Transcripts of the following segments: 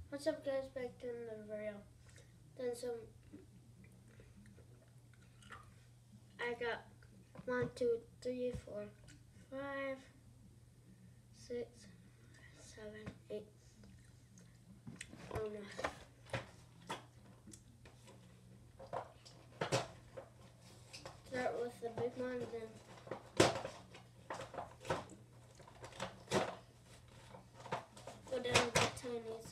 What's up, guys? Back to another video. Then some. I got 1, 2, 3, 4, 5, 6, 7, 8. Oh no. Start with the big one, then go down to the tinies.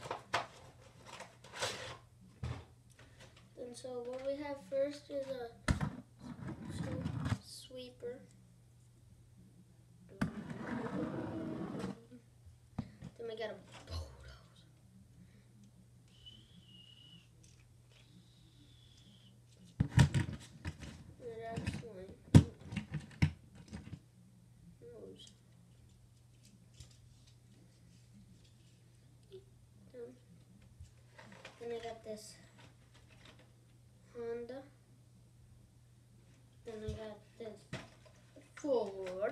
And so what we have first is a sweeper. Then we got a bulldozer. It actually moves. Then I got this Honda. Then I got this Ford.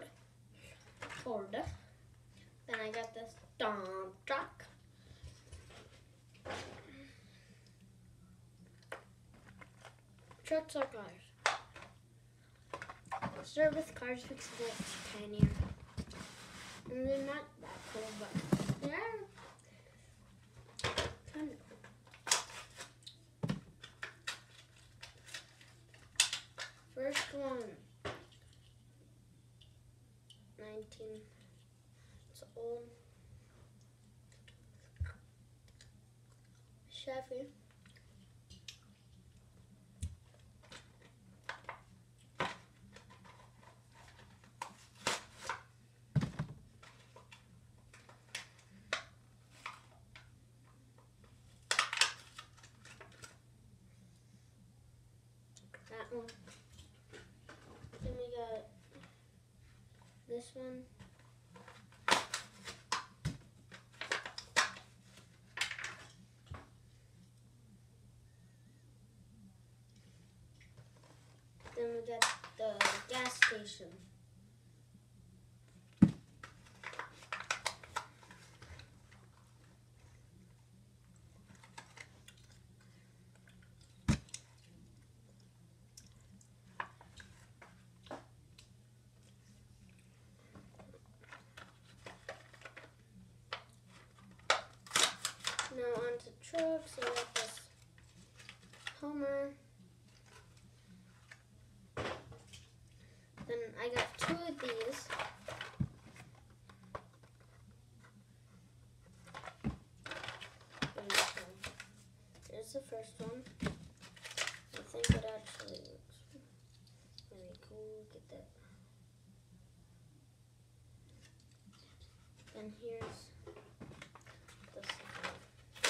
Then I got this dump truck. Trucks are cars. Start with cars because it's tinier. And they're not that cool, but they're kind of cool. First one, 19. It's old. Chevy. That one. Then we got this one. Then we got the gas station. Now on to trucks. I got this Hummer. Then I got 2 of these. There's the first one. I think it actually looks really cool. Look at that. Then here's the second one.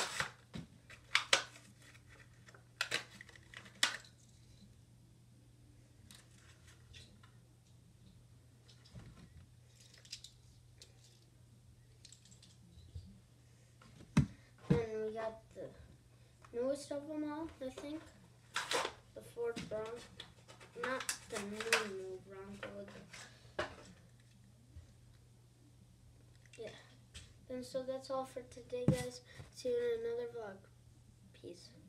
Then we got the newest of them all, I think. The Ford Bronco. Not the new Bronco. Yeah. And so that's all for today, guys. See you in another vlog. Peace.